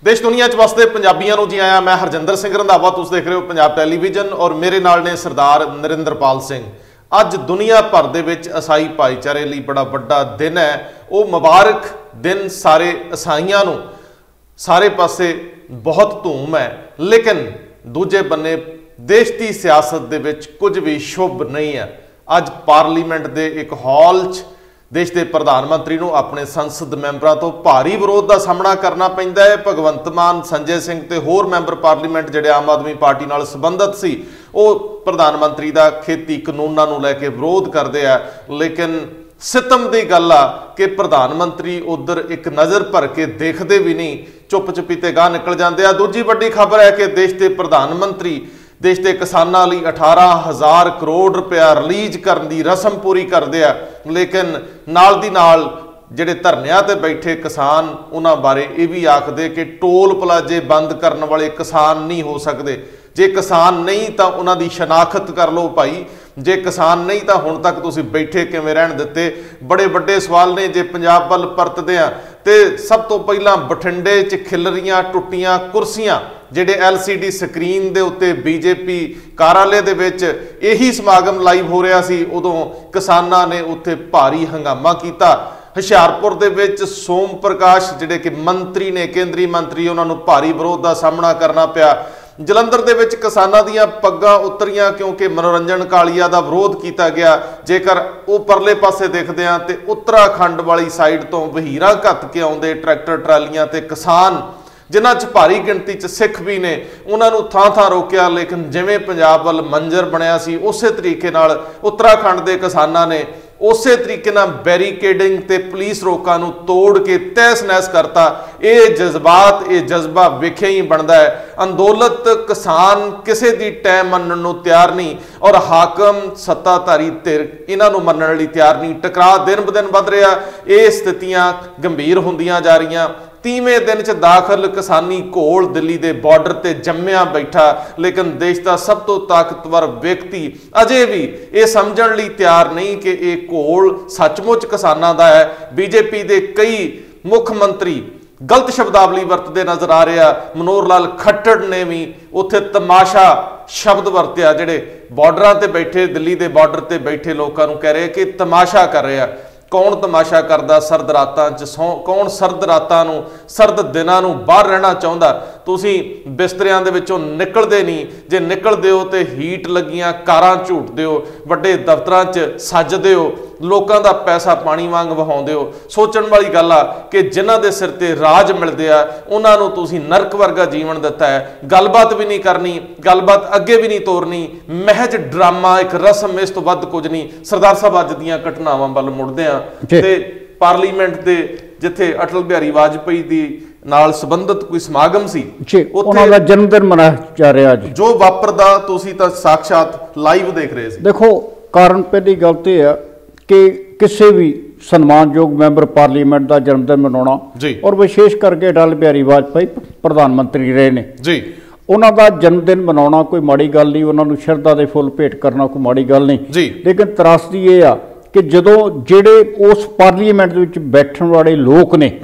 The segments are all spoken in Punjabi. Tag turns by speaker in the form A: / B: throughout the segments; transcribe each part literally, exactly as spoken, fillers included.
A: देश दुनिया च वसदे पंजाबियों को जी आया। मैं हरजिंदर सिंह रंधावा, तुम देख रहे हो पंजाब टैलीविजन और मेरे नाल ने सरदार नरिंदरपाल सिंह। अज दुनिया भर दे विच ईसाई भाईचारे लई बड़ा वड्डा दिन है। वो मुबारक दिन सारे ईसाइयां नूं सारे पासे बहुत धूम है, लेकिन दूजे बन्ने देश की सियासत दे विच कुछ भी शुभ नहीं है। अज पार्लीमेंट दे एक हॉल च देश के प्रधानमंत्री को अपने संसद मैंबरों तो भारी विरोध का सामना करना पैंदा है। भगवंत मान, संजय सिंह ते होर मैंबर पार्लीमेंट जिहड़े आम आदमी पार्टी नाल संबंधित सी, वो प्रधानमंत्री का खेती कानूनों को लैके विरोध करते हैं। लेकिन सितम की गल आ कि प्रधानमंत्री उधर एक नज़र भर के देखते भी नहीं, चुप चुपीते गाह निकल जाते हैं। दूजी वड्डी खबर है कि देश के प्रधानमंत्री देश के किसानों लिए अठारह हज़ार करोड़ रुपया रिलीज करने की रस्म पूरी करते हैं, लेकिन नाल दी नाल जिहड़े धरनियां ते बैठे किसान उन्हां बारे ये भी आखदे कि टोल प्लाजे बंद करने वाले किसान नहीं हो सकते। जे किसान नहीं तो उन्हां दी शनाख्त कर लो भाई, जे किसान नहीं तो हुण तक तुसीं बैठे किवें रहण दित्ते। बड़े वड्डे सवाल ने। जे पंजाब वल परतदे आ ते सब तो पहलां बठिंडे च खिलरियां टुट्टियां कुर्सियां जिहड़े एल सी डी स्क्रीन दे उत्ते बीजेपी कार्यालय दे विच यही समागम लाइव हो रहा सी, उदों किसानां ने उत्थे भारी हंगामा कीता। हुशियारपुर दे विच सोम प्रकाश जिहड़े कि मंत्री ने, केंद्रीय मंत्री, उन्हां नूं भारी विरोध का सामना करना पिया। जलंधर दे विच किसानां दीयां पग्गां उतरियां क्योंकि मनोरंजन कालिया का विरोध किया गया। जेकर वो परले पासे देखते हैं तो उत्तराखंड वाली साइड तो वहीरा घत के आउंदे ट्रैक्टर ट्रालियां ते किसान जिन्हां च भारी गिणती च सिख भी ने, उन्होंने थां थां रोकिया। लेकिन जिवें पंजाब वल मंजर बनया सी उस तरीके नाल उत्तराखंड के किसानां ने उस तरीके नाल बैरीकेडिंग ते पुलिस रोकां नूं तोड़ के तहस नहस करता। ये जज्बात, ये जज्बा वेखिया ही बनता है। अंदोलत किसान किसी दी टैम मनण नूं तैयार नहीं और हाकम सत्ताधारी धिर इन्हां नूं मनण लई तैयार नहीं। टकराव दिन ब दिन वध रहा। ये स्थितियां गंभीर हुंदियां जा रहीआं। तीवें दिन च दाखिल किसानी घोल दिल्ली के बॉर्डर ते जम्मिया बैठा, लेकिन देश का सब तो ताकतवर व्यक्ति अजे भी ये समझण लई तैयार नहीं कि यह घोल सचमुच किसानां दा है। बीजेपी के कई मुख मंत्री गलत शब्दावली वरतते नजर आ रहा। मनोहर लाल खट्टर ने भी उत्थे तमाशा शब्द वरत्या, जिहड़े बॉर्डरां ते बैठे, दिल्ली के बॉर्डर ते बैठे लोगों को कह रहे कि तमाशा कर रहा। कौन तमाशा करता सरद रातां च? सौ कौन सरद रातां नूं, सरद दिनां नूं बाहर रहना चाहुंदा? तुसीं बिस्तरियां दे विचों निकलदे नहीं। जे निकलदे हो तो हीट लगियां कारां झूटदे हो, वड्डे दफ्तरां च सजदे हो, लोकां दा पैसा पानी वांग वहाउंदे हो। सोचण वाली गल आ कि जिन्हां दे सिर ते राज मिलदे आ उन्हां नूं तुसीं नरक वर्गा जीवन दिता है। गलबात भी नहीं करनी, गलबात अगे भी नहीं तोरनी, महज ड्रामा, एक रस्म, इस तो वध कुछ नहीं। सरदार साहब अज दीयां घटनावां वल मुड़दे आ ते पार्लीमेंट दे जिथे अटल बिहारी वाजपेयी दी नाल संबंधित कोई समागम सी,
B: उन्हां दा जन्म दिन मनाया जा रहा जी।
A: जो वापरदा तुसीं तां साक्षात लाइव देख रहे सी।
B: देखो, कारण पहली गल ते है कि किसी भी सन्मानयोग मैंबर पार्लीमेंट का जन्मदिन मनाना, और विशेष करके अटल बिहारी वाजपेयी प्रधानमंत्री रहे ने जी, उन्हों का जन्मदिन मनाना कोई माड़ी गल नहीं, उन्होंने शरधा के फुल भेंट करना कोई माड़ी गल नहीं जी। लेकिन त्रासदी ये आ कि जदों जिहड़े उस पार्लीमेंट विच बैठण वाले लोग ने,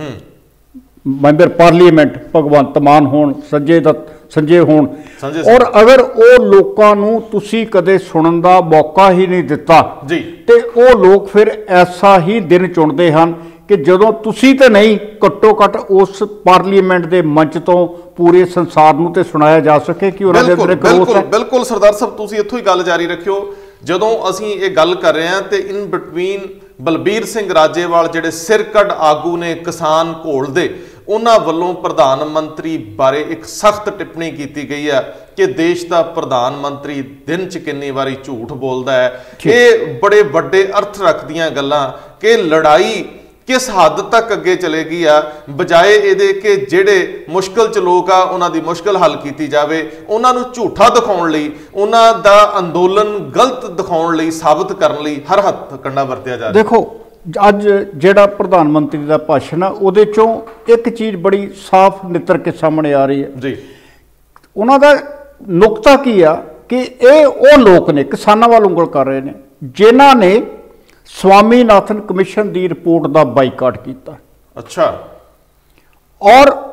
B: मैंबर पार्लीमेंट भगवंत मान होण, संजय दत्त संजय होण, और अगर वो लोगों नूं तुसीं कदे सुणन दा मौका ही नहीं दिता जी, ते वो लोग फिर ऐसा ही दिन चुनते हैं कि जदों तुसीं ते नहीं, घट्टो घट उस पार्लीमेंट के मंच तो पूरे संसार नूं ते सुनाया जा सके कि उन्हां दे अंदर एक रोस है।
A: बिल्कुल सरदार साहब, तुसीं इत्थों ही गल जारी रखियो। जदों असीं ये गल कर रहे हैं तो इन बिटवीन बलबीर सिंह राजेवाल जिहड़े सिरकड़ आगू ने किसान घोल दे, उन्हां वल्लों प्रधानमंत्री बारे एक सख्त टिप्पणी की गई है कि देश का प्रधानमंत्री दिन च कितनी बारी झूठ बोलता है। ये बड़े बड़े अर्थ रखदियां गल्लां कि लड़ाई किस हद तक अगे चलेगी आ, बजाए ये कि जेडे मुश्किल च लोग आ उन्हां दी मुश्किल हल की जाए, उन्हां नूं झूठा दिखाउण लई, उन्हां दा अंदोलन गलत दिखाउण लई, साबित करन लई हर हद कंडा वरतिया जा रहा।
B: देखो, अज जिहड़ा प्रधानमंत्री का भाषण है उहदे चों एक चीज़ बड़ी साफ नितर के सामने आ रही है जी। उन्हां दा नुकता की आ कि ये वो लोग ने किसानां वाल उंगल कर रहे हैं जिन्हां ने स्वामीनाथन कमिशन की रिपोर्ट का बाईकाट किया।
A: अच्छा।
B: और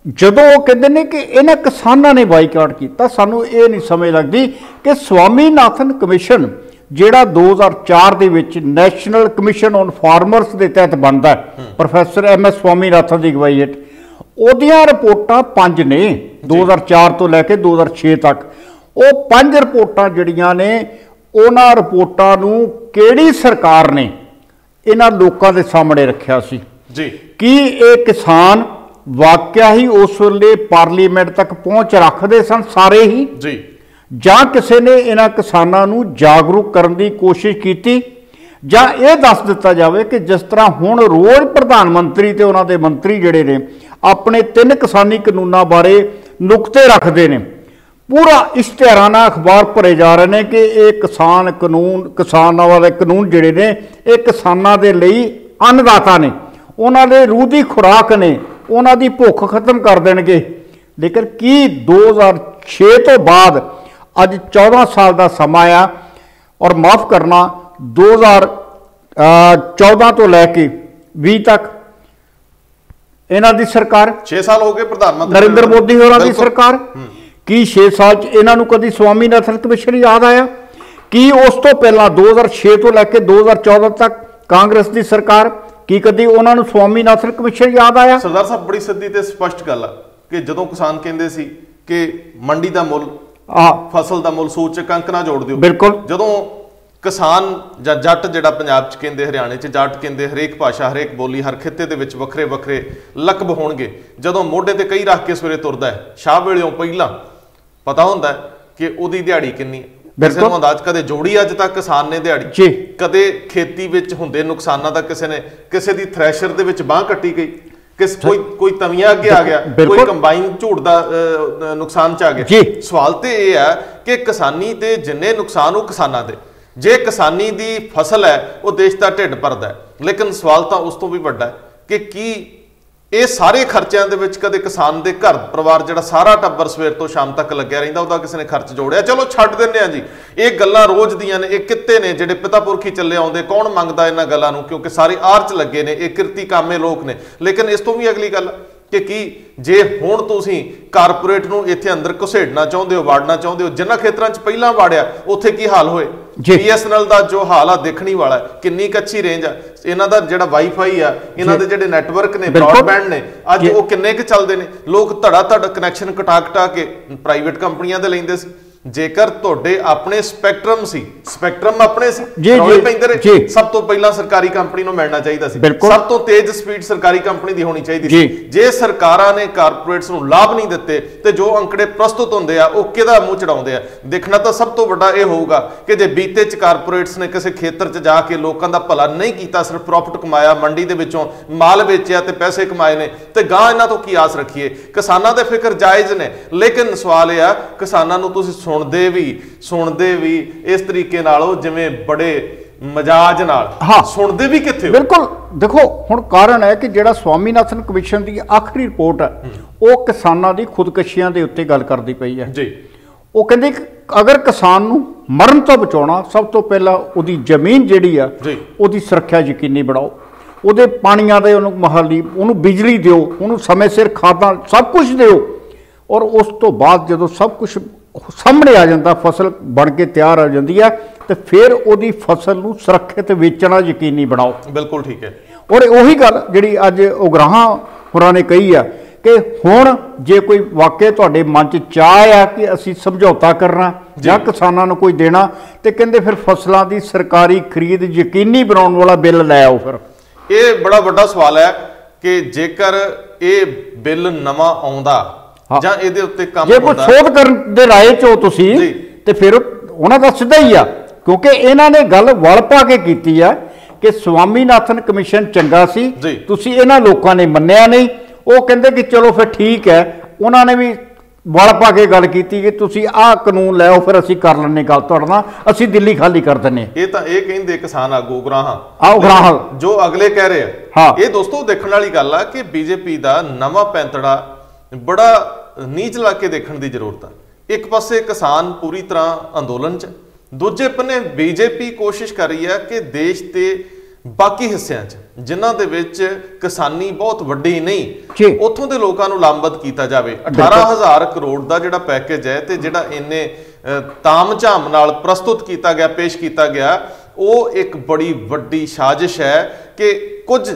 B: ਜਦੋਂ ਉਹ ਕਹਿੰਦੇ ਨੇ ਕਿ ਇਹਨਾਂ ਕਿਸਾਨਾਂ ਨੇ ਬਾਈਕਾਟ ਕੀਤਾ, ਸਾਨੂੰ ਇਹ ਨਹੀਂ ਸਮਝ ਲੱਗਦੀ ਕਿ ਸਵਾਮੀਨਾਥਨ ਕਮਿਸ਼ਨ ਜਿਹੜਾ ਦੋ ਹਜ਼ਾਰ ਚਾਰ ਦੇ ਵਿੱਚ ਨੈਸ਼ਨਲ ਕਮਿਸ਼ਨ ਔਨ ਫਾਰਮਰਸ ਦੇ ਤਹਿਤ ਬਣਦਾ ਹੈ, ਪ੍ਰੋਫੈਸਰ ਐਮ ਐਸ ਸਵਾਮੀਨਾਥਨ ਦੀ ਅਗਵਾਈ ਹੇਠ, ਉਹਦੀਆਂ ਰਿਪੋਰਟਾਂ ਪੰਜ ਨੇ ਦੋ ਹਜ਼ਾਰ ਚਾਰ ਤੋਂ ਲੈ ਕੇ ਦੋ ਹਜ਼ਾਰ ਛੇ ਤੱਕ। ਉਹ ਪੰਜ ਰਿਪੋਰਟਾਂ ਜਿਹੜੀਆਂ ਨੇ, ਉਹਨਾਂ ਰਿਪੋਰਟਾਂ ਨੂੰ ਕਿਹੜੀ ਸਰਕਾਰ ਨੇ ਇਹਨਾਂ ਲੋਕਾਂ ਦੇ ਸਾਹਮਣੇ ਰੱਖਿਆ ਸੀ
A: ਜੀ?
B: ਕੀ ਇਹ ਕਿਸਾਨ ਵਾਕਿਆ ਹੀ ਉਸ ਵੇਲੇ ਪਾਰਲੀਮੈਂਟ ਤੱਕ ਪਹੁੰਚ ਰੱਖਦੇ ਸਨ ਸਾਰੇ ਹੀ
A: ਜੀ, ਜਾਂ
B: ਕਿਸੇ ਨੇ ਇਹਨਾਂ ਕਿਸਾਨਾਂ ਨੂੰ ਜਾਗਰੂਕ ਕਰਨ ਦੀ ਕੋਸ਼ਿਸ਼ ਕੀਤੀ, ਜਾਂ ਇਹ ਦੱਸ ਦਿੱਤਾ ਜਾਵੇ ਕਿ ਜਿਸ ਤਰ੍ਹਾਂ ਹੁਣ ਰੋਜ਼ ਪ੍ਰਧਾਨ ਮੰਤਰੀ ਤੇ ਉਹਨਾਂ ਦੇ ਮੰਤਰੀ ਜਿਹੜੇ ਨੇ ਆਪਣੇ ਤਿੰਨ ਕਿਸਾਨੀ ਕਾਨੂੰਨਾਂ ਬਾਰੇ ਨੁਕਤੇ ਰੱਖਦੇ ਨੇ, ਪੂਰਾ ਇਸ਼ਤਿਹਾਰਾਨਾ ਅਖਬਾਰ ਭਰੇ ਜਾ ਰਹੇ ਨੇ ਕਿ ਇਹ ਕਿਸਾਨ ਕਾਨੂੰਨ, ਕਿਸਾਨਾਂ ਵਾਲੇ ਕਾਨੂੰਨ ਜਿਹੜੇ ਨੇ ਇਹ ਕਿਸਾਨਾਂ ਦੇ ਲਈ ਅੰਨਦਾਤਾ ਨੇ, ਉਹਨਾਂ ਦੇ ਰੂਹ ਦੀ ਖੁਰਾਕ ਨੇ, ਉਹਨਾਂ ਦੀ ਭੁੱਖ ਖਤਮ ਕਰ ਦੇਣਗੇ। ਲੇਕਿਨ ਕੀ ਦੋ ਹਜ਼ਾਰ ਛੇ ਤੋਂ ਬਾਅਦ ਅੱਜ ਚੌਦਾਂ ਸਾਲ ਦਾ ਸਮਾਂ ਆ, ਔਰ ਮਾਫ ਕਰਨਾ ਦੋ ਹਜ਼ਾਰ ਚੌਦਾਂ ਤੋਂ ਲੈ ਕੇ ਵੀਹ ਤੱਕ ਇਹਨਾਂ ਦੀ ਸਰਕਾਰ,
A: ਛੇ ਸਾਲ ਹੋ ਗਏ ਪ੍ਰਧਾਨ ਮੰਤਰੀ
B: ਨਰਿੰਦਰ ਮੋਦੀ ਹੋਰਾਂ ਦੀ ਸਰਕਾਰ, ਕੀ ਛੇ ਸਾਲ 'ਚ ਇਹਨਾਂ ਨੂੰ ਕਦੀ ਸਵਾਮੀਨਾਥਨ ਕਮਿਸ਼ਨ ਯਾਦ ਆਇਆ? ਕੀ ਉਸ ਤੋਂ ਪਹਿਲਾਂ ਦੋ ਹਜ਼ਾਰ ਛੇ ਤੋਂ ਲੈ ਕੇ ਦੋ ਹਜ਼ਾਰ ਚੌਦਾਂ ਤੱਕ ਕਾਂਗਰਸ ਦੀ ਸਰਕਾਰ, ਕੀ ਕਦੀ ਉਹਨਾਂ ਨੂੰ ਸਵਾਮੀਨਾਥਨ ਕਮਿਸ਼ਨ ਯਾਦ ਆਇਆ?
A: ਸਰਦਾਰ ਸਾਹਿਬ, ਬੜੀ ਸਿੱਧੀ ਤੇ ਸਪਸ਼ਟ ਗੱਲ ਆ ਕਿ ਜਦੋਂ ਕਿਸਾਨ ਕਹਿੰਦੇ ਸੀ ਕਿ ਮੰਡੀ ਦਾ ਮੁੱਲ,
B: ਆ
A: ਫਸਲ ਦਾ ਮੁੱਲ ਸੂਚਕ ਚ ਅੰਕ ਨਾ ਜੋੜ ਦਿਓ,
B: ਬਿਲਕੁਲ,
A: ਜਦੋਂ ਕਿਸਾਨ ਜਾਂ ਜੱਟ ਜਿਹੜਾ ਪੰਜਾਬ 'ਚ ਕਹਿੰਦੇ, ਹਰਿਆਣੇ 'ਚ ਜੱਟ ਕਹਿੰਦੇ, ਹਰੇਕ ਭਾਸ਼ਾ, ਹਰੇਕ ਬੋਲੀ, ਹਰ ਖਿੱਤੇ ਦੇ ਵਿੱਚ ਵੱਖਰੇ ਵੱਖਰੇ ਲਕਬ ਹੋਣਗੇ, ਜਦੋਂ ਮੋਢੇ ਤੇ ਕਈ ਰੱਖ ਕੇ ਸਵੇਰੇ ਤੁਰਦਾ ਹੈ, ਸ਼ਾਹ ਵੇਲਿਓਂ ਪਹਿਲਾਂ ਪਤਾ ਹੁੰਦਾ ਹੈ ਕਿ ਉਹਦੀ ਦਿਹਾੜੀ ਕਿੰਨੀ ਹੈ, ਕਿਸੇ ਨੂੰ ਅੰਦਾਜ਼ ਕਦੇ ਜੋੜੀ ਅੱਜ ਤੱਕ ਕਿਸਾਨ ਨੇ ਦਿਹਾੜੀ
B: ਜੀ,
A: ਕਦੇ ਖੇਤੀ ਵਿੱਚ ਹੁੰਦੇ ਨੁਕਸਾਨਾਂ ਦਾ ਕਿਸੇ ਨੇ, ਕਿਸੇ ਦੀ ਥ੍ਰੈਸ਼ਰ ਦੇ ਵਿੱਚ ਬਾਂਹ ਕੱਟੀ ਗਈ, ਕਿਸ ਕੋਈ ਕੋਈ ਤਵੀਆਂ ਅੱਗੇ ਆ ਗਿਆ, ਕੋਈ ਕੰਬਾਈਨ ਝੂੜ ਦਾ ਨੁਕਸਾਨ ਚ ਆ ਗਿਆ। ਸਵਾਲ ਤੇ ਇਹ ਹੈ ਕਿ ਕਿਸਾਨੀ ਦੇ ਜਿੰਨੇ ਨੁਕਸਾਨ ਉਹ ਕਿਸਾਨਾਂ ਦੇ, ਜੇ ਕਿਸਾਨੀ ਦੀ ਫਸਲ ਹੈ ਉਹ ਦੇਸ਼ ਦਾ ਢਿੱਡ ਭਰਦਾ ਹੈ, ਲੇਕਿਨ ਸਵਾਲ ਤਾਂ ਉਸ ਤੋਂ ਵੀ ਵੱਡਾ ਹੈ ਕਿ ਕੀ ਇਹ ਸਾਰੇ ਖਰਚਿਆਂ ਦੇ ਵਿੱਚ ਕਦੇ ਕਿਸਾਨ ਦੇ ਘਰ ਪਰਿਵਾਰ ਜਿਹੜਾ ਸਾਰਾ ਟੱਬਰ ਸਵੇਰ ਤੋਂ ਸ਼ਾਮ ਤੱਕ ਲੱਗਿਆ ਰਹਿੰਦਾ ਉਹਦਾ ਕਿਸੇ ਨੇ ਖਰਚ ਜੋੜਿਆ? ਚਲੋ ਛੱਡ ਦਿੰਦੇ ਆ ਜੀ, ਇਹ ਗੱਲਾਂ ਰੋਜ਼ ਦੀਆਂ ਨੇ, ਇਹ ਕਿੱਤੇ ਨੇ ਜਿਹੜੇ ਪਿਤਾ ਪੁਰਖੀ ਚੱਲੇ ਆਉਂਦੇ, ਕੌਣ ਮੰਗਦਾ ਇਹਨਾਂ ਗੱਲਾਂ ਨੂੰ, ਕਿਉਂਕਿ ਸਾਰੇ ਆਰ 'ਚ ਲੱਗੇ ਨੇ, ਇਹ ਕਿਰਤੀ ਕਾਮੇ ਲੋਕ ਨੇ। ਲੇਕਿਨ ਇਸ ਤੋਂ ਵੀ ਅਗਲੀ ਗੱਲ ਕਿ ਕੀ ਜੇ ਹੁਣ ਤੁਸੀਂ ਕਾਰਪੋਰੇਟ ਨੂੰ ਇੱਥੇ ਅੰਦਰ ਘੁਸੇੜਨਾ ਚਾਹੁੰਦੇ ਹੋ, ਵਾੜਨਾ ਚਾਹੁੰਦੇ ਹੋ, ਜਿਨ੍ਹਾਂ ਖੇਤਰਾਂ 'ਚ ਪਹਿਲਾਂ ਵਾੜਿਆ ਉੱਥੇ ਕੀ ਹਾਲ ਹੋਏ? ਬੀ ਐਸ ਐਨ ਐਲ ਦਾ ਜੋ ਹਾਲ ਆ ਦੇਖਣੀ ਵਾਲਾ, ਕਿੰਨੀ ਕੱਚੀ ਰੇਂਜ ਆ ਇਹਨਾਂ ਦਾ, ਜਿਹੜਾ ਵਾਈਫਾਈ ਆ ਇਹਨਾਂ ਦੇ, ਜਿਹੜੇ ਨੈਟਵਰਕ ਨੇ, ਬ੍ਰੌਡਬੈਂਡ ਨੇ, ਅੱਜ ਉਹ ਕਿੰਨੇ ਕੁ ਚੱਲਦੇ ਨੇ? ਲੋਕ ਧੜਾ ਧੜ ਕਨੈਕਸ਼ਨ ਕਟਾ ਕਟਾ ਕੇ ਪ੍ਰਾਈਵੇਟ ਕੰਪਨੀਆਂ ਦੇ ਲੈਂਦੇ ਸੀ। ਜੇਕਰ ਤੁਹਾਡੇ ਆਪਣੇ ਸਪੈਕਟਰਮ ਸੀ, ਸਪੈਕਟਰਮ ਆਪਣੇ ਸੀ, ਰੌਲੇ ਪੈਂਦੇ ਰਹੇ, ਸਭ ਤੋਂ ਪਹਿਲਾਂ ਸਰਕਾਰੀ ਕੰਪਨੀ ਨੂੰ ਮਿਲਣਾ ਚਾਹੀਦਾ ਸੀ, ਸਭ ਤੋਂ ਤੇਜ਼ ਸਪੀਡ ਸਰਕਾਰੀ ਕੰਪਨੀ ਦੀ ਹੋਣੀ ਚਾਹੀਦੀ ਸੀ। ਜੇ ਸਰਕਾਰਾਂ ਨੇ ਕਾਰਪੋਰੇਟਸ ਨੂੰ ਲਾਭ ਨਹੀਂ ਦਿੱਤੇ ਤੇ ਜੋ ਅੰਕੜੇ ਪ੍ਰਸਤੁਤ ਹੁੰਦੇ ਆ ਉਹ ਕਿਹਦਾ ਮੂੰਹ ਚੜਾਉਂਦੇ ਆ? ਦੇਖਣਾ ਤਾਂ ਸਭ ਤੋਂ ਵੱਡਾ ਇਹ ਹੋਊਗਾ ਕਿ ਜੇ ਬੀਤੇ ਚ ਕਾਰਪੋਰੇਟਸ ਨੇ ਕਿਸੇ ਖੇਤਰ 'ਚ ਜਾ ਕੇ ਲੋਕਾਂ ਦਾ ਭਲਾ ਨਹੀਂ ਕੀਤਾ, ਸਿਰਫ ਪ੍ਰੋਫਿਟ ਕਮਾਇਆ, ਮੰਡੀ ਦੇ ਵਿੱਚੋਂ ਮਾਲ ਵੇਚਿਆ ਤੇ ਪੈਸੇ ਕਮਾਏ ਨੇ, ਤੇ ਗਾਂ ਇਹਨਾਂ ਤੋਂ ਕੀ ਆਸ ਰੱਖੀਏ? ਕਿਸਾਨਾਂ ਦੇ ਫਿਕਰ ਜਾਇਜ਼ ਨੇ, ਲੇਕਿਨ ਸਵਾਲ ਇਹ ਆ ਕਿਸਾਨਾਂ ਨੂੰ ਤੁਸੀਂ ਸੁਣਦੇ ਵੀ ਸੁਣਦੇ ਵੀ ਇਸ ਤਰੀਕੇ ਨਾਲ ਜਿਵੇਂ ਬੜੇ ਮਜਾਜ ਨਾਲ,
B: ਹਾਂ
A: ਸੁਣਦੇ ਵੀ ਕਿੱਥੇ?
B: ਬਿਲਕੁਲ। ਦੇਖੋ ਹੁਣ ਕਾਰਨ ਹੈ ਕਿ ਜਿਹੜਾ ਸਵਾਮੀਨਾਥਨ ਕਮਿਸ਼ਨ ਦੀ ਆਖਰੀ ਰਿਪੋਰਟ ਹੈ ਉਹ ਕਿਸਾਨਾਂ ਦੀ ਖੁਦਕਸ਼ੀਆਂ ਦੇ ਉੱਤੇ ਗੱਲ ਕਰਦੀ ਪਈ ਹੈ ਜੀ। ਉਹ ਕਹਿੰਦੇ ਕਿ ਅਗਰ ਕਿਸਾਨ ਨੂੰ ਮਰਨ ਤੋਂ ਬਚਾਉਣਾ, ਸਭ ਤੋਂ ਪਹਿਲਾਂ ਉਹਦੀ ਜ਼ਮੀਨ ਜਿਹੜੀ ਆ ਉਹਦੀ ਸੁਰੱਖਿਆ ਯਕੀਨੀ ਬਣਾਓ, ਉਹਦੇ ਪਾਣੀਆਂ ਦੇ ਉਹਨੂੰ ਮੁਹੱਲੀ, ਉਹਨੂੰ ਬਿਜਲੀ ਦਿਓ, ਉਹਨੂੰ ਸਮੇਂ ਸਿਰ ਖਾਦਾਂ ਸਭ ਕੁਝ ਦਿਓ, ਔਰ ਉਸ ਤੋਂ ਬਾਅਦ ਜਦੋਂ ਸਭ ਕੁਝ ਸਾਹਮਣੇ ਆ ਜਾਂਦਾ, ਫਸਲ ਬਣ ਕੇ ਤਿਆਰ ਹੋ ਜਾਂਦੀ ਹੈ, ਤੇ ਫਿਰ ਉਹਦੀ ਫਸਲ ਨੂੰ ਸੁਰੱਖਿਅਤ ਵੇਚਣਾ ਯਕੀਨੀ ਬਣਾਓ।
A: ਬਿਲਕੁਲ ਠੀਕ ਹੈ।
B: ਔਰ ਉਹੀ ਗੱਲ ਜਿਹੜੀ ਅੱਜ ਉਗਰਾਹਾਂ ਹੋਰਾਂ ਨੇ ਕਹੀ ਆ ਕਿ ਹੁਣ ਜੇ ਕੋਈ ਵਾਕਿਆ ਤੁਹਾਡੇ ਮਨ 'ਚ ਚਾਹ ਆ ਕਿ ਅਸੀਂ ਸਮਝੌਤਾ ਕਰਨਾ ਜਾਂ ਕਿਸਾਨਾਂ ਨੂੰ ਕੋਈ ਦੇਣਾ, ਤੇ ਕਹਿੰਦੇ ਫਿਰ ਫਸਲਾਂ ਦੀ ਸਰਕਾਰੀ ਖਰੀਦ ਯਕੀਨੀ ਬਣਾਉਣ ਵਾਲਾ ਬਿੱਲ ਲੈ ਆਓ। ਫਿਰ
A: ਇਹ ਬੜਾ ਵੱਡਾ ਸਵਾਲ ਹੈ ਕਿ ਜੇਕਰ ਇਹ ਬਿੱਲ ਨਵਾਂ ਆਉਂਦਾ ਜਾਂ ਇਹਦੇ ਉੱਤੇ ਕੰਮ
B: ਜੇ ਕੋਈ ਸੋਧ ਕਰਨ ਦੇ ਰਾਏ 'ਚ ਹੋ ਤੁਸੀਂ, ਤੇ ਫਿਰ ਉਹਨਾਂ ਦਾ ਸਿੱਧਾ ਹੀ ਆ, ਕਿਉਂਕਿ ਇਹਨਾਂ ਨੇ ਗੱਲ ਵਲ ਪਾ ਕੇ ਕੀਤੀ ਆ ਕਿ ਸਵਾਮੀਨਾਥਨ ਕਮਿਸ਼ਨ ਚੰਗਾ ਸੀ, ਤੁਸੀਂ ਇਹਨਾਂ ਲੋਕਾਂ ਨੇ ਮੰਨਿਆ ਨਹੀਂ। ਉਹ ਕਹਿੰਦੇ ਕਿ ਚਲੋ ਫਿਰ ਠੀਕ ਹੈ, ਉਹਨਾਂ ਨੇ ਵੀ ਵਲ ਪਾ ਕੇ ਗੱਲ ਕੀਤੀ ਕਿ ਤੁਸੀਂ ਆਹ ਕਾਨੂੰਨ ਲੈ ਆਓ, ਫਿਰ ਅਸੀਂ ਕਰ ਲੈਣੇ ਗੱਲ ਤੁਹਾਡੇ ਨਾਲ, ਅਸੀਂ ਦਿੱਲੀ ਖਾਲੀ ਕਰ ਦਿੰਨੇ।
A: ਇਹ ਤਾਂ ਇਹ ਕਹਿੰਦੇ ਕਿਸਾਨ ਆਗੂ ਉਗਰਾਹਾਂ
B: ਆ ਉਗਰਾਹਾਂ
A: ਜੋ ਅਗਲੇ ਕਹਿ ਰਹੇ ਆ। ਇਹ ਦੋਸਤੋ ਦੇਖਣ ਵਾਲੀ ਗੱਲ ਆ ਕਿ ਬੀਜੇਪੀ ਦਾ ਨਵਾਂ ਪੈਂਤੜਾ ਬੜਾ ਨੀਚ ਲਾ ਕੇ ਦੇਖਣ ਦੀ ਜ਼ਰੂਰਤ ਆ। ਇੱਕ ਪਾਸੇ ਕਿਸਾਨ ਪੂਰੀ ਤਰ੍ਹਾਂ ਅੰਦੋਲਨ 'ਚ, ਦੂਜੇ ਪੰਨੇ ਬੀਜੇਪੀ ਕੋਸ਼ਿਸ਼ ਕਰ ਰਹੀ ਹੈ ਕਿ ਦੇਸ਼ ਤੇ ਬਾਕੀ ਹਿੱਸਿਆਂ 'ਚ ਜਿਨ੍ਹਾਂ ਦੇ ਵਿੱਚ ਕਿਸਾਨੀ ਬਹੁਤ ਵੱਡੀ ਨਹੀਂ, ਉੱਥੋਂ ਦੇ ਲੋਕਾਂ ਨੂੰ ਲਾਮਬੰਦ ਕੀਤਾ ਜਾਵੇ। ਅਠਾਰਾਂ ਹਜ਼ਾਰ ਕਰੋੜ ਦਾ ਜਿਹੜਾ ਪੈਕੇਜ ਹੈ ਤੇ ਜਿਹੜਾ ਇੰਨੇ ਤਾਮ-ਝਾਮ ਨਾਲ ਪ੍ਰਸਤੁਤ ਕੀਤਾ ਗਿਆ, ਪੇਸ਼ ਕੀਤਾ ਗਿਆ, ਉਹ ਇੱਕ ਬੜੀ ਵੱਡੀ ਸਾਜ਼ਿਸ਼ ਹੈ ਕਿ ਕੁਝ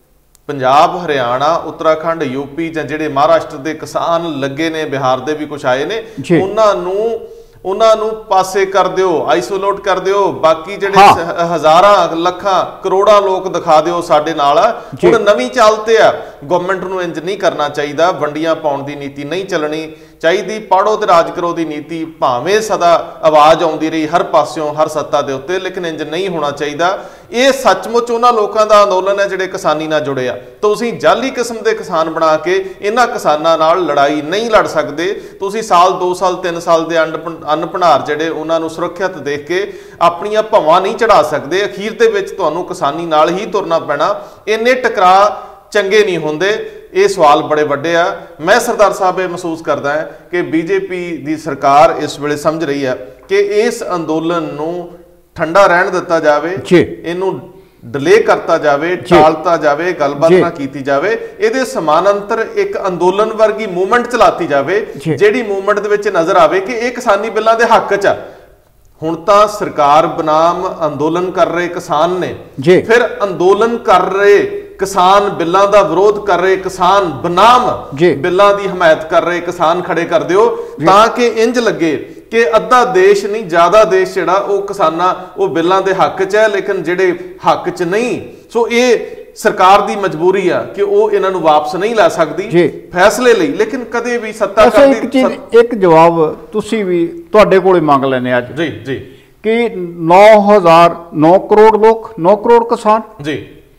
A: ਪੰਜਾਬ, ਹਰਿਆਣਾ, ਉੱਤਰਾਖੰਡ, ਯੂਪੀ ਜਾਂ ਜਿਹੜੇ ਮਹਾਰਾਸ਼ਟਰ ਦੇ ਕਿਸਾਨ ਲੱਗੇ ਨੇ, ਬਿਹਾਰ ਦੇ ਵੀ ਕੁਝ ਆਏ ਨੇ, ਉਹਨਾਂ ਨੂੰ ਉਹਨਾਂ ਨੂੰ ਪਾਸੇ ਕਰ ਦਿਓ, ਆਈਸੋਲੇਟ ਕਰ ਦਿਓ। ਬਾਕੀ ਜਿਹੜੇ ਹਜ਼ਾਰਾਂ ਲੱਖਾਂ ਕਰੋੜਾਂ ਲੋਕ ਦਿਖਾ ਦਿਓ ਸਾਡੇ ਨਾਲ। ਹੁਣ ਨਵੀਂ ਚਾਲ ਤੇ ਆ, ਗਵਰਨਮੈਂਟ ਨੂੰ ਇੰਜ ਨਹੀਂ ਕਰਨਾ ਚਾਹੀਦਾ। ਵੰਡੀਆਂ ਪਾਉਣ ਦੀ ਨੀਤੀ ਨਹੀਂ ਚੱਲਣੀ ਚਾਹੀਦੀ। ਪਾੜੋ ਤੇ ਰਾਜ ਕਰੋ ਦੀ ਨੀਤੀ ਭਾਵੇਂ ਸਦਾ ਆਵਾਜ਼ ਆਉਂਦੀ ਰਹੀ ਹਰ ਪਾਸਿਓਂ, ਹਰ ਸੱਤਾ ਦੇ ਉੱਤੇ, ਲੇਕਿਨ ਇੰਜ ਨਹੀਂ ਹੋਣਾ ਚਾਹੀਦਾ। ਇਹ ਸੱਚਮੁੱਚ ਉਹਨਾਂ ਲੋਕਾਂ ਦਾ ਅੰਦੋਲਨ ਹੈ ਜਿਹੜੇ ਕਿਸਾਨੀ ਨਾਲ ਜੁੜੇ ਆ। ਤੁਸੀਂ ਜਾਲੀ ਕਿਸਮ ਦੇ ਕਿਸਾਨ ਬਣਾ ਕੇ ਇਹਨਾਂ ਕਿਸਾਨਾਂ ਨਾਲ ਲੜਾਈ ਨਹੀਂ ਲੜ ਸਕਦੇ। ਤੁਸੀਂ ਸਾਲ ਦੋ ਸਾਲ ਤਿੰਨ ਸਾਲ ਦੇ ਅੰਡ ਅੰਨ ਭੰਡਾਰ ਜਿਹੜੇ ਉਹਨਾਂ ਨੂੰ ਸੁਰੱਖਿਅਤ ਦੇਖ ਕੇ ਆਪਣੀਆਂ ਭਵਾਂ ਨਹੀਂ ਚੜਾ ਸਕਦੇ। ਅਖੀਰ ਦੇ ਵਿੱਚ ਤੁਹਾਨੂੰ ਕਿਸਾਨੀ ਨਾਲ ਹੀ ਤੁਰਨਾ ਪੈਣਾ। ਇੰਨੇ ਟਕਰਾਅ ਚੰਗੇ ਨਹੀਂ ਹੁੰਦੇ। ਇਹ ਸਵਾਲ ਬੜੇ ਵੱਡੇ ਆ। ਮੈਂ ਸਰਦਾਰ ਸਾਹਿਬ ਇਹ ਮਹਿਸੂਸ ਕਰਦਾ ਹਾਂ ਕਿ ਬੀਜੇਪੀ ਦੀ ਸਰਕਾਰ ਇਸ ਵੇਲੇ ਸਮਝ ਰਹੀ ਹੈ ਕਿ ਇਸ ਅੰਦੋਲਨ ਨੂੰ ਠੰਡਾ ਰਹਿਣ ਦਿੱਤਾ ਜਾਵੇ, ਇਹਨੂੰ ਡਿਲੇ ਕਰਤਾ ਜਾਵੇ, ਟਾਲਤਾ ਜਾਵੇ, ਗੱਲਬਾਤ ਨਾ ਕੀਤੀ ਜਾਵੇ। ਇਹਦੇ ਸਮਾਨਾਂਤਰ ਇੱਕ ਅੰਦੋਲਨ ਵਰਗੀ ਮੂਵਮੈਂਟ ਚਲਾਤੀ ਜਾਵੇ, ਜਿਹੜੀ ਮੂਵਮੈਂਟ ਦੇ ਵਿੱਚ ਨਜ਼ਰ ਆਵੇ ਕਿ ਇਹ ਕਿਸਾਨੀ ਬਿੱਲਾਂ ਦੇ ਹੱਕ 'ਚ ਆ। ਹੁਣ ਤਾਂ ਸਰਕਾਰ ਬਨਾਮ ਅੰਦੋਲਨ ਕਰ ਰਹੇ ਕਿਸਾਨ ਨੇ, ਫਿਰ ਅੰਦੋਲਨ ਕਰ ਰਹੇ ਕਿਸਾਨ, ਬਿੱਲਾਂ ਦਾ ਵਿਰੋਧ ਕਰ ਰਹੇ ਕਿਸਾਨ ਬਨਾਮ ਬਿੱਲਾਂ ਦੀ ਹਮਾਇਤ ਕਰ ਰਹੇ ਕਿਸਾਨ ਖੜੇ ਕਰ ਦਿਓ, ਤਾਂ ਕਿ ਇੰਜ ਲੱਗੇ ਕਿ ਅੱਧਾ ਦੇਸ਼ ਨਹੀਂ ਜ਼ਿਆਦਾ ਦੇਸ਼ ਜਿਹੜਾ ਉਹ ਕਿਸਾਨਾਂ, ਉਹ ਬਿੱਲਾਂ ਦੇ ਹੱਕ 'ਚ ਹੈ, ਲੇਕਿਨ ਜਿਹੜੇ ਹੱਕ 'ਚ ਨਹੀਂ। ਸੋ ਇਹ ਸਰਕਾਰ ਦੀ ਮਜਬੂਰੀ ਆ ਕਿ ਉਹ ਇਹਨਾਂ ਨੂੰ ਵਾਪਸ ਨਹੀਂ ਲੈ ਸਕਦੀ ਫੈਸਲੇ ਲਈ। ਲੇਕਿਨ ਕਦੇ ਵੀ ਸੱਤਾ
B: ਕਰਦੀ ਇੱਕ ਜਵਾਬ ਤੁਸੀਂ ਵੀ ਤੁਹਾਡੇ ਕੋਲੇ ਮੰਗ ਲੈਣੇ ਅੱਜ
A: ਜੀ ਜੀ
B: ਕਿ ਨੌ ਹਜ਼ਾਰ ਨੌ ਕਰੋੜ ਲੋਕ, ਨੌ ਕਰੋੜ ਕਿਸਾਨ
A: ਜੀ,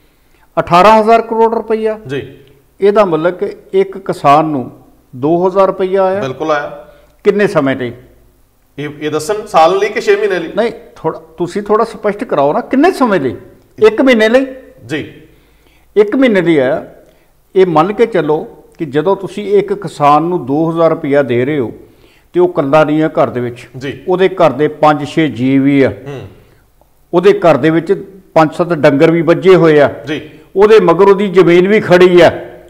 B: ਅਠਾਰਾਂ ਹਜ਼ਾਰ ਕਰੋੜ ਰੁਪਈਆ
A: ਜੀ,
B: ਇਹਦਾ ਮਤਲਬ ਕਿ ਇੱਕ ਕਿਸਾਨ ਨੂੰ ਦੋ ਹਜ਼ਾਰ ਰੁਪਈਆ ਆਇਆ।
A: ਬਿਲਕੁਲ ਆਇਆ।
B: ਕਿੰਨੇ ਸਮੇਂ ਲਈ
A: ਇਹ ਇਹ ਦੱਸਣ? ਸਾਲ ਲਈ ਕਿ ਛੇ ਮਹੀਨੇ ਲਈ?
B: ਨਹੀਂ, ਥੋੜਾ ਤੁਸੀਂ ਥੋੜਾ ਸਪਸ਼ਟ ਕਰਾਓ ਨਾ, ਕਿੰਨੇ ਸਮੇਂ ਲਈ? ਇੱਕ ਮਹੀਨੇ ਲਈ
A: ਜੀ,
B: ਇੱਕ ਮਹੀਨੇ ਦੀ ਆ। ਇਹ ਮੰਨ ਕੇ ਚੱਲੋ ਕਿ ਜਦੋਂ ਤੁਸੀਂ ਇੱਕ ਕਿਸਾਨ ਨੂੰ ਦੋ ਹਜ਼ਾਰ ਰੁਪਈਆ ਦੇ ਰਹੇ ਹੋ ਤੇ ਉਹ ਇਕੱਲਾ ਨਹੀਂ ਹੈ ਘਰ ਦੇ ਵਿੱਚ, ਉਹਦੇ ਘਰ ਦੇ ਪੰਜ ਛੇ ਜੀਅ ਵੀ ਆ, ਉਹਦੇ ਘਰ ਦੇ ਵਿੱਚ ਪੰਜ ਸੱਤ ਡੰਗਰ ਵੀ ਵੱਜੇ ਹੋਏ ਆ, ਉਹਦੇ ਮਗਰ ਉਹਦੀ ਜ਼ਮੀਨ ਵੀ ਖੜੀ ਆ।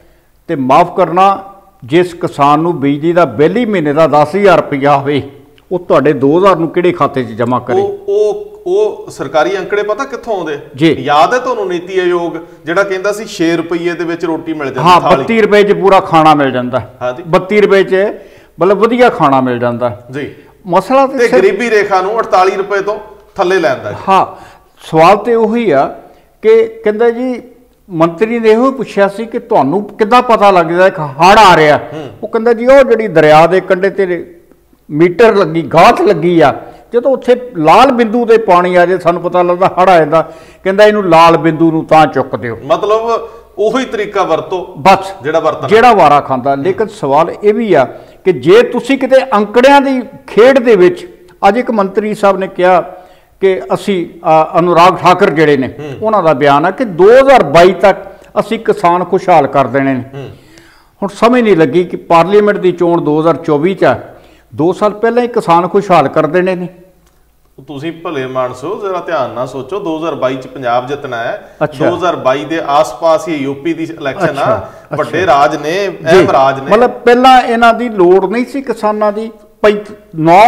B: ਤੇ ਮਾਫ ਕਰਨਾ, ਜਿਸ ਕਿਸਾਨ ਨੂੰ ਬਿਜਲੀ ਦਾ ਬਿੱਲ ਹੀ ਮਹੀਨੇ ਦਾ ਦਸ ਹਜ਼ਾਰ ਰੁਪਈਆ ਹੋਵੇ, ਉਹ ਤੁਹਾਡੇ ਦੋ ਹਜ਼ਾਰ ਨੂੰ ਕਿਹੜੇ ਖਾਤੇ 'ਚ ਜਮ੍ਹਾਂ ਕਰੇ?
A: ਉਹ ਉਹ ਸਰਕਾਰੀ ਅੰਕੜੇ ਪਤਾ ਕਿੱਥੋਂ ਆਉਂਦੇ? ਯਾਦ ਹੈ ਤੁਹਾਨੂੰ ਨੀਤੀ ਆਯੋਗ ਜਿਹੜਾ ਕਹਿੰਦਾ ਸੀ ਛੇ ਰੁਪਏ ਦੇ ਵਿੱਚ ਰੋਟੀ ਮਿਲ ਜਾਂਦੀ?
B: ਹਾਂ, ਬੱਤੀ ਰੁਪਏ 'ਚ ਪੂਰਾ ਖਾਣਾ ਮਿਲ ਜਾਂਦਾ। ਬੱਤੀ ਰੁਪਏ 'ਚ ਮਤਲਬ ਵਧੀਆ ਖਾਣਾ ਮਿਲ ਜਾਂਦਾ ਜੀ। ਮਸਲਾ
A: ਤੇ ਗਰੀਬੀ ਰੇਖਾ ਨੂੰ ਅੜਤਾਲੀ ਰੁਪਏ ਤੋਂ ਥੱਲੇ ਲੈਂਦਾ।
B: ਹਾਂ, ਸਵਾਲ ਤੇ ਉਹੀ ਆ ਕਿ ਕਹਿੰਦਾ ਜੀ, ਮੰਤਰੀ ਨੇ ਇਹੋ ਪੁੱਛਿਆ ਸੀ ਕਿ ਤੁਹਾਨੂੰ ਕਿੱਦਾਂ ਪਤਾ ਲੱਗਦਾ ਇੱਕ ਹੜ੍ਹ ਆ ਰਿਹਾ? ਉਹ ਕਹਿੰਦਾ ਜੀ, ਉਹ ਜਿਹੜੀ ਦਰਿਆ ਦੇ ਕੰਢੇ ਤੇ ਮੀਟਰ ਲੱਗੀ, ਗਾਠ ਲੱਗੀ ਆ, ਜਦੋਂ ਉੱਥੇ ਲਾਲ ਬਿੰਦੂ ਦੇ ਪਾਣੀ ਆ ਜੇ ਸਾਨੂੰ ਪਤਾ ਲੱਗਦਾ ਹੜ੍ਹ ਆ ਜਾਂਦਾ। ਕਹਿੰਦਾ ਇਹਨੂੰ ਲਾਲ ਬਿੰਦੂ ਨੂੰ ਤਾਂ ਚੁੱਕ ਦਿਓ।
A: ਮਤਲਬ ਉਹੀ ਤਰੀਕਾ ਵਰਤੋ
B: ਬਸ ਜਿਹੜਾ ਵਰਤਣਾ ਜਿਹੜਾ ਵਾਰਾ ਖਾਂਦਾ। ਲੇਕਿਨ ਸਵਾਲ ਇਹ ਵੀ ਆ ਕਿ ਜੇ ਤੁਸੀਂ ਕਿਤੇ ਅੰਕੜਿਆਂ ਦੀ ਖੇਡ ਦੇ ਵਿੱਚ, ਅੱਜ ਇੱਕ ਮੰਤਰੀ ਸਾਹਿਬ ਨੇ ਕਿਹਾ ਕਿ ਅਸੀਂ ਅਨੁਰਾਗ ਠਾਕਰ ਜਿਹੜੇ ਨੇ, ਉਹਨਾਂ ਦਾ ਬਿਆਨ ਆ ਕਿ ਦੋ ਹਜ਼ਾਰ ਬਾਈ ਤੱਕ ਅਸੀਂ ਕਿਸਾਨ ਖੁਸ਼ਹਾਲ ਕਰ ਦੇਣੇ ਨੇ। ਹੁਣ ਸਮਝ ਨਹੀਂ ਲੱਗੀ ਕਿ ਪਾਰਲੀਮੈਂਟ ਦੀ ਚੋਣ ਦੋ ਹਜ਼ਾਰ ਚੌਵੀ 'ਚ ਆ, ਦੋ ਸਾਲ ਪਹਿਲਾਂ ਹੀ ਕਿਸਾਨ ਖੁਸ਼ਹਾਲ ਕਰ ਦੇਣੇ ਨੇ।
A: ਤੁਸੀਂ ਭਲੇ ਮਾਨਸੋ ਜ਼ਰਾ ਧਿਆਨ ਨਾਲ ਸੋਚੋ, ਦੋ ਹਜ਼ਾਰ ਬਾਈ 'ਚ ਪੰਜਾਬ ਜਿੱਤਣਾ ਹੈ। ਦੋ ਹਜ਼ਾਰ ਬਾਈ ਦੇ ਆਸ-ਪਾਸ ਹੀ ਯੂਪੀ ਦੀ ਇਲੈਕਸ਼ਨ ਆ। ਵੱਡੇ ਰਾਜ ਨੇ, ਅਹਿਮ ਰਾਜ ਨੇ।
B: ਮਤਲਬ ਪਹਿਲਾਂ ਇਹਨਾਂ ਦੀ ਲੋੜ ਨਹੀਂ ਸੀ ਕਿਸਾਨਾਂ ਦੀ। ਨੌ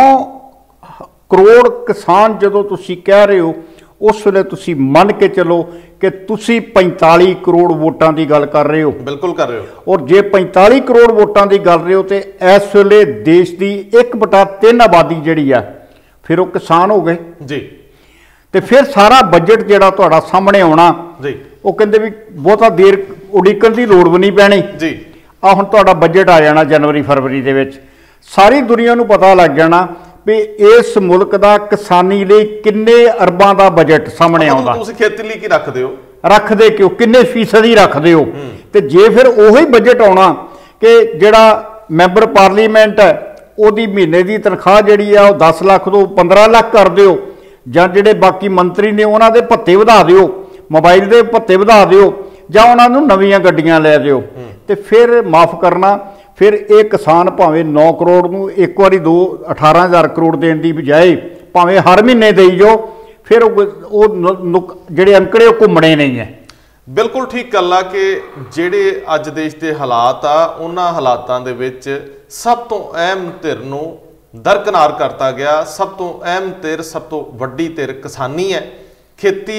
B: ਕਰੋੜ ਕਿਸਾਨ ਜਦੋਂ ਤੁਸੀਂ ਕਹਿ ਰਹੇ ਹੋ, ਉਸ ਵੇਲੇ ਤੁਸੀਂ ਮੰਨ ਕੇ ਚਲੋ ਕਿ ਤੁਸੀਂ ਪੈਂਤਾਲੀ ਕਰੋੜ ਵੋਟਾਂ ਦੀ ਗੱਲ ਕਰ ਰਹੇ ਹੋ।
A: ਬਿਲਕੁਲ ਕਰ ਰਹੇ ਹੋ।
B: ਔਰ ਜੇ ਪੈਂਤਾਲੀ ਕਰੋੜ ਵੋਟਾਂ ਦੀ ਗੱਲ ਰਹੇ ਹੋ ਤੇ ਇਸ ਵੇਲੇ ਦੇਸ਼ ਦੀ ਇੱਕ ਬਟਾ ਤਿੰਨ ਆਬਾਦੀ ਜਿਹੜੀ ਆ, ਫਿਰ ਉਹ ਕਿਸਾਨ ਹੋ ਗਏ
A: ਜੀ।
B: ਤੇ ਫਿਰ ਸਾਰਾ ਬਜਟ ਜਿਹੜਾ ਤੁਹਾਡਾ ਸਾਹਮਣੇ ਆਉਣਾ ਜੀ, ਉਹ ਕਹਿੰਦੇ ਵੀ ਬਹੁਤਾ ਦੇਰ ਉਡੀਕਣ ਦੀ ਲੋੜ ਵੀ ਨਹੀਂ ਪੈਣੀ
A: ਜੀ।
B: ਆ ਹੁਣ ਤੁਹਾਡਾ ਬਜਟ ਆ ਜਾਣਾ ਜਨਵਰੀ ਫਰਵਰੀ ਦੇ ਵਿੱਚ। ਸਾਰੀ ਦੁਨੀਆ ਨੂੰ ਪਤਾ ਲੱਗ ਜਾਣਾ ਵੀ ਇਸ ਮੁਲਕ ਦਾ ਕਿਸਾਨੀ ਲਈ ਕਿੰਨੇ ਅਰਬਾਂ ਦਾ ਬਜਟ ਸਾਹਮਣੇ ਆਉਂਦਾ।
A: ਤੁਸੀਂ ਖੇਤੀ ਲਈ ਕੀ ਰੱਖਦੇ ਹੋ?
B: ਰੱਖਦੇ ਕਿਉਂ? ਕਿੰਨੇ ਫੀਸਦੀ ਰੱਖਦੇ ਹੋ? ਤੇ ਜੇ ਫਿਰ ਉਹੀ ਬਜਟ ਆਉਣਾ ਕਿ ਜਿਹੜਾ ਮੈਂਬਰ ਪਾਰਲੀਮੈਂਟ ਹੈ ਉਹਦੀ ਮਹੀਨੇ ਦੀ ਤਨਖਾਹ ਜਿਹੜੀ ਆ ਉਹ ਦਸ ਲੱਖ ਤੋਂ ਪੰਦਰਾਂ ਲੱਖ ਕਰ ਦਿਓ, ਜਾਂ ਜਿਹੜੇ ਬਾਕੀ ਮੰਤਰੀ ਨੇ ਉਹਨਾਂ ਦੇ ਭੱਤੇ ਵਧਾ ਦਿਓ, ਮੋਬਾਈਲ ਦੇ ਭੱਤੇ ਵਧਾ ਦਿਓ, ਜਾਂ ਉਹਨਾਂ ਨੂੰ ਨਵੀਆਂ ਗੱਡੀਆਂ ਲੈ ਦਿਓ। ਤੇ ਫਿਰ ਮਾਫ ਕਰਨਾ, ਫਿਰ ਇਹ ਕਿਸਾਨ ਭਾਵੇਂ ਨੌ ਕਰੋੜ ਨੂੰ ਇੱਕ ਵਾਰੀ ਦੋ ਅਠਾਰਾਂ ਹਜ਼ਾਰ ਕਰੋੜ ਦੇਣ ਦੀ ਬਜਾਏ ਭਾਵੇਂ ਹਰ ਮਹੀਨੇ ਦੇਈ ਜਾਓ, फिर वो ਜਿਹੜੇ ਅੰਕੜੇ ਉਹ ਘੁੰਮਣੇ ਨਹੀਂ ਹੈ।
A: बिल्कुल ठीक गल आ कि ਜਿਹੜੇ ਅੱਜ देश के हालात आ उन्हां हालातां दे विच सब तो अहम धिर नूं दरकिनार करता गया। सब तो अहम धिर, सब तो वड्डी धिर किसानी है। खेती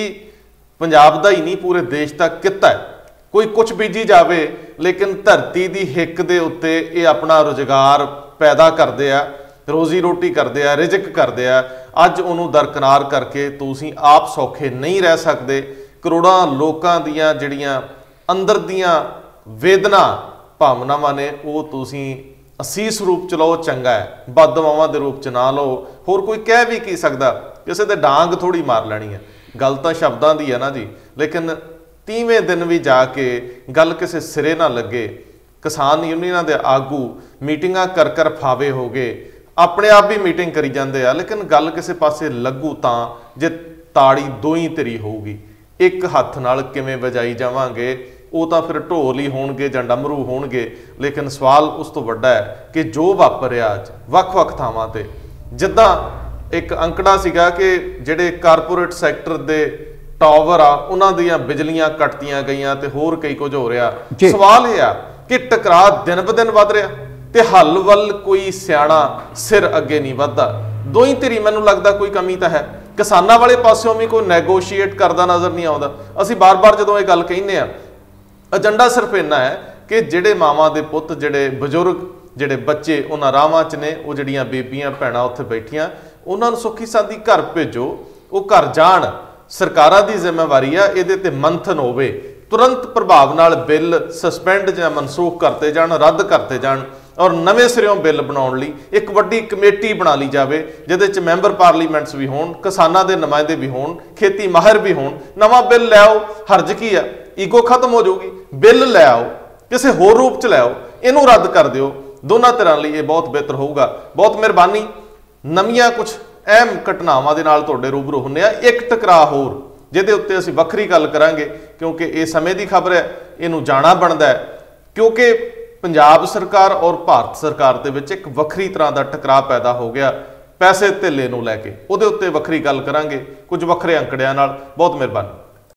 A: पंजाब दा ही नहीं पूरे देश दा किता है। कोई कुछ बीजी जावे लेकिन धरती दी हिक दे उत्ते ये अपना रोजगार पैदा करदे आ, रोजी रोटी करदे आ, रिजक करदे आ। अज उहनूं दरकिनार करके तुसीं आप सौखे नहीं रह सकदे। करोड़ां लोकां दियां जिहड़ियां अंदर दियां वेदना भावनावां ने वो तुसीं असीस रूप च लो चंगा है, बददुआवां दे रूप च ना लो। होर कोई कह भी की सकदा, किसी दे डांग थोड़ी मार लैनी है। गल तां शब्दां दी है ना जी, लेकिन तीवें दिन भी जाके गल किसी सिरे ना लगे। किसान यूनियनां दे आगू मीटिंगां कर कर फावे हो गए, अपने आप भी मीटिंग करी जाते हैं, लेकिन गल किसी पासे लगू तां जे ताड़ी दो ही धिरी होगी। एक हत्थ नाल किवें वजाई जावांगे, वो तो फिर ढोल ही होणगे जां डमरू होणगे। लेकिन सवाल उस तो वड्डा है कि जो वापरिया अज वख-वख थावां ते, जिद्दां एक अंकड़ा सीगा कि जिहड़े कारपोरेट सैक्टर दे टावर आ उन्हां दीयां बिजलियां कटतियां गईयां ते होर कई कुछ हो रहा। सवाल यह आ कि टकरा दिन ब दिन वध रहा ते हल वल कोई सियाणा सिर अगे नहीं वधदा। दो ही धिरी मैनूं लगदा कोई कमी तां है। किसानां वाले पासों भी कोई नैगोशिएट करदा नज़र नहीं आता। असीं बार बार जदों ये गल कहने आ, एजेंडा सिर्फ इन्ना है कि जिहड़े मावां दे पुत्त, जिहड़े बजुर्ग, जिहड़े बच्चे उन्हां राहां च ने, वो जिहड़ियां बेबियां भैणां उत्थे बैठियां, उन्हां नूं सुखी सांदी घर भेजो, वो घर जाण। सरकारां दी जिम्मेवारी आ इहदे ते मंथन होवे, तुरंत प्रभाव नाल बिल सस्पेंड जां मनसूख करते जाण, रद्द करते जाण और नवें सिरों बिल बनाउण लई एक वड्डी कमेटी बना ली जाए, जिहदे च मैंबर पार्लीमेंट्स भी होण, किसानां दे नुमाइंदे भी होण, खेती माहिर भी होण। नवां बिल लै आओ, हर्ज की आ, ईगो खत्म हो जाऊगी। बिल लै आओ, किसी होर रूप च लै आओ, इनू रद्द कर दिओ। दोनों तरह लई ये बहुत बेहतर होऊगा। बहुत मेहरबानी। नवीआं कुछ अहम घटनावां दे नाल तुहाडे रूबरू हुंदे आ। एक टकरा होर जिहदे उत्ते असीं वखरी गल करांगे, क्योंकि ये समय की खबर है, इनू जाना बनदा है। क्योंकि पंजाब सरकार और भारत सरकार दे विच एक वखरी तरह का टकराव पैदा हो गया पैसे धिल्ले नूं लैके। उहदे उत्ते वखरी गल करांगे कुछ वखरे अंकड़ियां नाल। बहुत मेहरबानी।